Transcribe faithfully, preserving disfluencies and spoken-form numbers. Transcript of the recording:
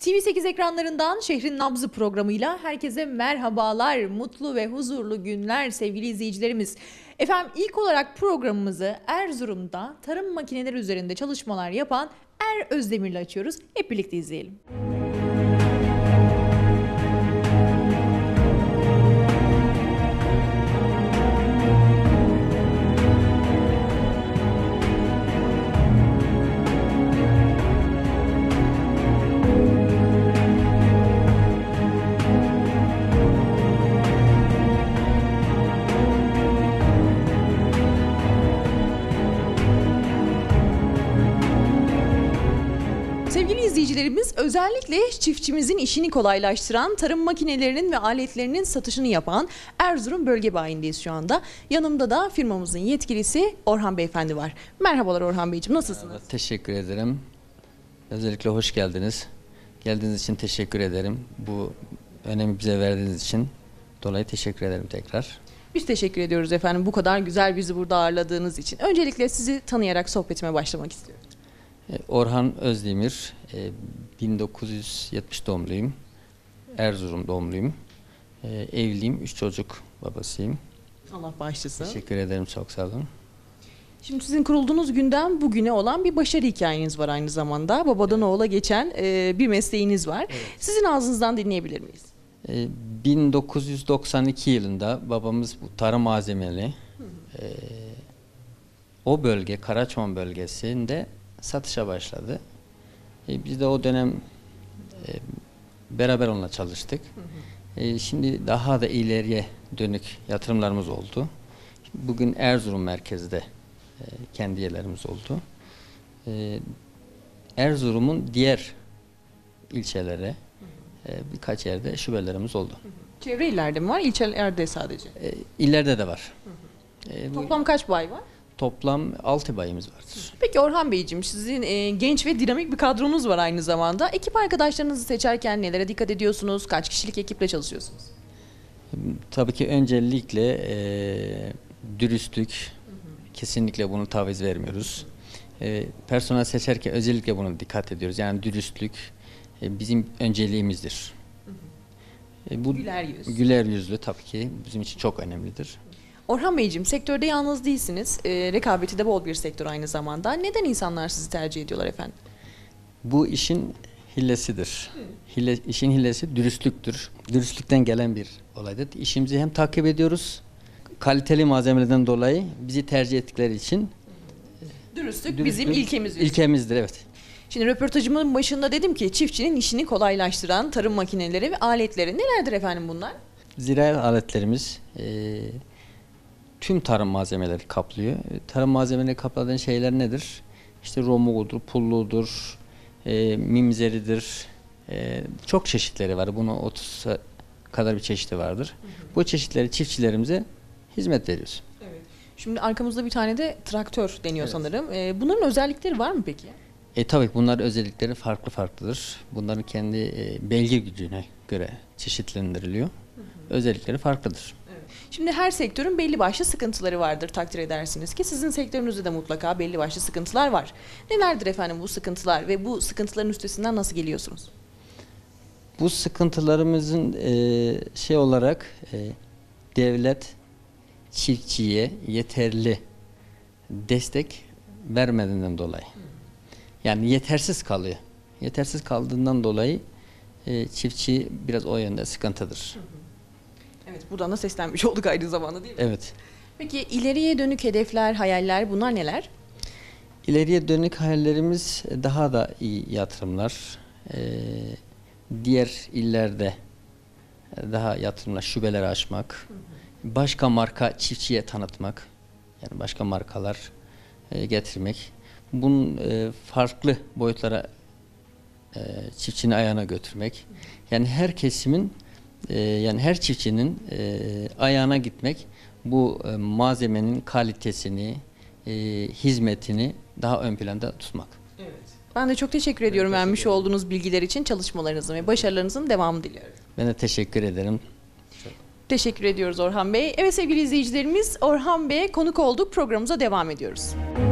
T V sekiz ekranlarından Şehrin Nabzı programıyla herkese merhabalar, mutlu ve huzurlu günler sevgili izleyicilerimiz. Efendim ilk olarak programımızı Erzurum'da tarım makineleri üzerinde çalışmalar yapan Er Özdemir'le açıyoruz. Hep birlikte izleyelim. Sevgili izleyicilerimiz, özellikle çiftçimizin işini kolaylaştıran tarım makinelerinin ve aletlerinin satışını yapan Erzurum Bölge Bayi'ndeyiz şu anda. Yanımda da firmamızın yetkilisi Orhan Beyefendi var. Merhabalar Orhan Beyciğim, nasılsınız? Evet, teşekkür ederim. Özellikle hoş geldiniz. Geldiğiniz için teşekkür ederim. Bu önemi bize verdiğiniz için dolayı teşekkür ederim tekrar. Biz teşekkür ediyoruz efendim bu kadar güzel bizi burada ağırladığınız için. Öncelikle sizi tanıyarak sohbetime başlamak istiyorum. Orhan Özdemir, bin dokuz yüz yetmiş doğumluyum. Erzurum doğumluyum. Evliyim, üç çocuk babasıyım. Allah bağışlasın. Teşekkür ederim, çok sağ olun. Şimdi sizin kurulduğunuz günden bugüne olan bir başarı hikayeniz var aynı zamanda. Babadan evet. oğula geçen e, bir mesleğiniz var. Evet. Sizin ağzınızdan dinleyebilir miyiz? E, bin dokuz yüz doksan iki yılında babamız bu tarım malzemeli e, o bölge, Karaçman bölgesinde satışa başladı. E, biz de o dönem e, beraber onunla çalıştık. Hı hı. E, şimdi daha da ileriye dönük yatırımlarımız oldu. Bugün Erzurum merkezde e, kendi yerlerimiz oldu. E, Erzurum'un diğer ilçelere e, birkaç yerde şubelerimiz oldu. Hı hı. Çevre illerde mi var, ilçelerde sadece? E, illerde de var. Hı hı. E, Toplam kaç bay var? Toplam altı bayımız vardır. Peki Orhan Beyciğim, sizin e, genç ve dinamik bir kadronuz var aynı zamanda. Ekip arkadaşlarınızı seçerken nelere dikkat ediyorsunuz? Kaç kişilik ekiple çalışıyorsunuz? Tabii ki öncelikle e, dürüstlük, hı hı. kesinlikle bunu taviz vermiyoruz. E, personel seçerken özellikle buna dikkat ediyoruz. Yani dürüstlük e, bizim önceliğimizdir. Hı hı. E, bu güler yüz. Güler yüzlü tabii ki bizim için çok önemlidir. Orhan Beyciğim, sektörde yalnız değilsiniz. E, rekabeti de bol bir sektör aynı zamanda. Neden insanlar sizi tercih ediyorlar efendim? Bu işin hillesidir. Hile, işin hillesi dürüstlüktür. Dürüstlükten gelen bir olaydır. İşimizi hem takip ediyoruz, kaliteli malzemelerden dolayı bizi tercih ettikleri için. Dürüstlük, dürüstlük bizim ilkemizdir. İlkemizdir, evet. Şimdi röportajımın başında dedim ki çiftçinin işini kolaylaştıran tarım makineleri ve aletleri. Nelerdir efendim bunlar? Ziraat aletlerimiz e, tüm tarım malzemeleri kaplıyor. Tarım malzemeleri kapladığı şeyler nedir? İşte romuğudur, pulludur, e, mimzeridir. E, çok çeşitleri var. Bunun otuz kadar bir çeşidi vardır. Hı hı. Bu çeşitleri çiftçilerimize hizmet veriyoruz. Evet. Şimdi arkamızda bir tane de traktör deniyor evet. sanırım. E, bunların özellikleri var mı peki? E tabii ki bunların özellikleri farklı farklıdır. Bunların kendi e, beygir gücüne göre çeşitlendiriliyor. Hı hı. Özellikleri farklıdır. Şimdi her sektörün belli başlı sıkıntıları vardır, takdir edersiniz ki sizin sektörünüzde de mutlaka belli başlı sıkıntılar var. Nelerdir efendim bu sıkıntılar ve bu sıkıntıların üstesinden nasıl geliyorsunuz? Bu sıkıntılarımızın e, şey olarak e, devlet çiftçiye yeterli destek vermediğinden dolayı. Yani yetersiz kalıyor. Yetersiz kaldığından dolayı e, çiftçi biraz o yönde sıkıntıdır. Evet, buradan da seslenmiş olduk aynı zamanda değil mi? Evet. Peki ileriye dönük hedefler, hayaller bunlar neler? İleriye dönük hayallerimiz daha da iyi yatırımlar. Ee, diğer illerde daha yatırımlar, şubeleri açmak. Hı hı. Başka marka çiftçiye tanıtmak. Yani başka markalar e, getirmek. Bunun e, farklı boyutlara e, çiftçinin ayağına götürmek. Hı hı. Yani her kesimin Ee, yani her çiftçinin e, ayağına gitmek, bu e, malzemenin kalitesini, e, hizmetini daha ön planda tutmak. Evet. Ben de çok teşekkür ben ediyorum teşekkür vermiş ederim. olduğunuz bilgiler için, çalışmalarınızın ve başarılarınızın devamını diliyorum. Ben de teşekkür ederim. Çok. Teşekkür ediyoruz Orhan Bey. Evet sevgili izleyicilerimiz, Orhan Bey'e konuk olduk, programımıza devam ediyoruz.